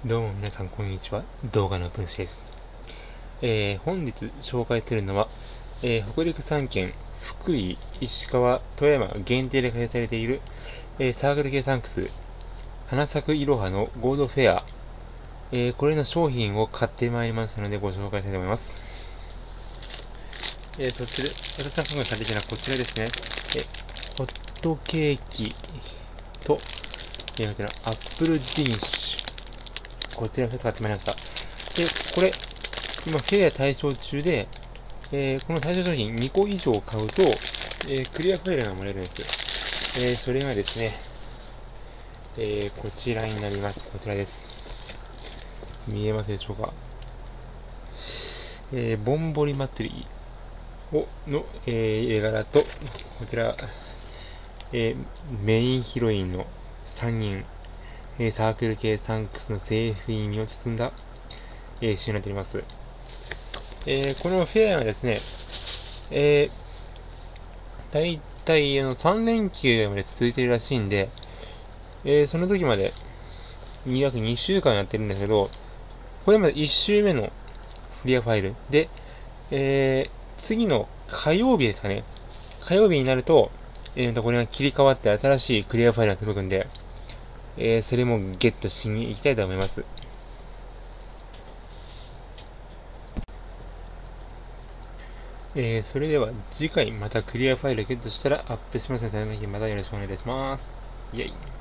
どうも皆さんこんにちは。動画の分子です。本日紹介するのは、北陸3県、福井、石川、富山限定で開催されている、サークル系サンクス、花咲くいろはのゴールドフェア、これの商品を買ってまいりましたのでご紹介したいと思います。そちら、私が今回買ってきたのはこちらですね。ホットケーキと、こちらアップルディニッシュ。こちらを2つ買ってまいりました。で、これ、今、フェア対象中で、この対象商品2個以上買うと、クリアファイルがもらえるんです。それがですね、こちらになります。こちらです。見えますでしょうか。ぼんぼり祭りの、絵柄と、こちら、メインヒロインの3人、サークル系サンクスの制服に身を包んだ、仕様になっております。このフェアはですね、大体3連休まで続いているらしいんで、その時まで約2週間やってるんですけど、これまで1週目のクリアファイルで、次の火曜日ですかね。火曜日になると、これが切り替わって新しいクリアファイルが届くんで、それもゲットしに行きたいと思います。それでは次回またクリアファイルゲットしたらアップしますので、その時またよろしくお願いします。イェイ。